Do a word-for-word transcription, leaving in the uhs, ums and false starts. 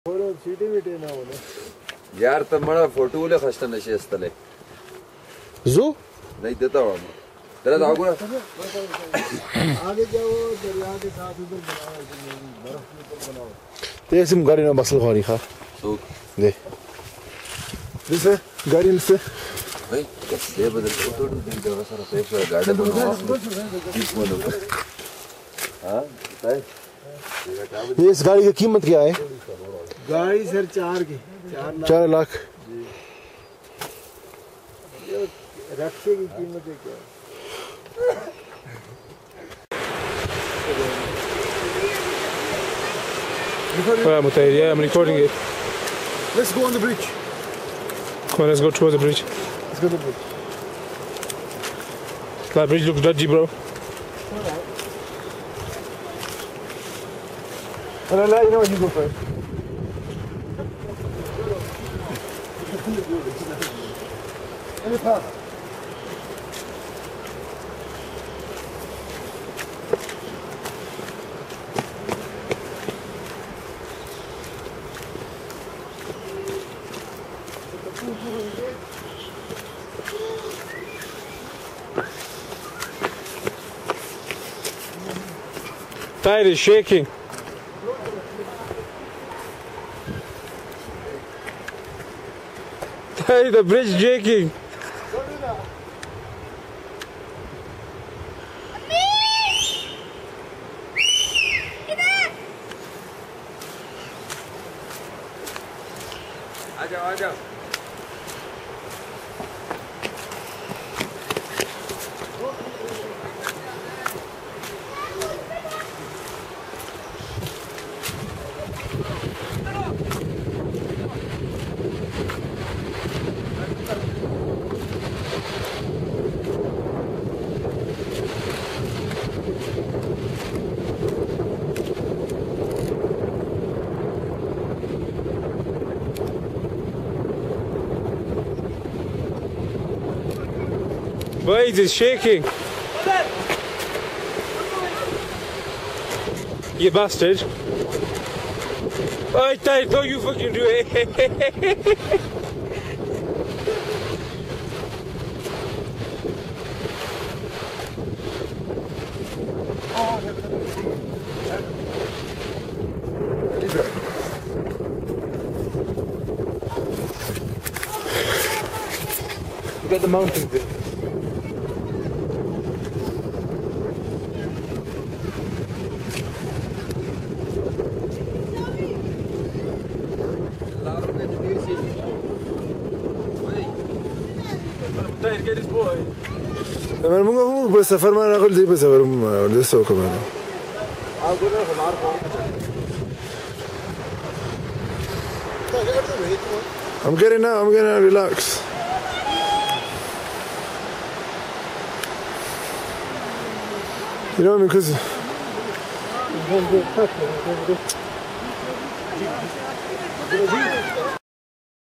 यार तर मला फोटो ले खस्ता नशी असतले जो नहीं देता हूँ तेरा जाओ आगे जाओ दरिया के साथ उधर बनाओ बर्फ के ऊपर बनाओ ते सिम गाड़ी ना बसल खानी खा तो दे दिसे गाड़ी में से भाई ये बदल फोटो तो दिन जगह सारा पेश है गाड़ी बनाओ किस मन ऊपर हाँ बताए ये इस गाड़ी की कीमत क्या है गाड़ी सर चार की चार लाख चार लाख रक्शे की कीमत है क्या Well, I'm okay, yeah, I'm recording it. Let's go on the bridge. Come on, let's go towards the bridge. Let's go on the bridge. That bridge looks dodgy, bro. And I'll let you know when you go first. Any path. Tire is shaking. Hey, the bridge shaking. आ जाओ आ जाओ Wait, it's shaking. You bastard. I died, don't you fucking do it. Look at the mountains there. Get his boy. मैं मुंगा हूँ बस सफर में ना कर दी बस सफर में दे सौ कमाना I'm getting out, I'm getting out, relax. You know what I mean? Because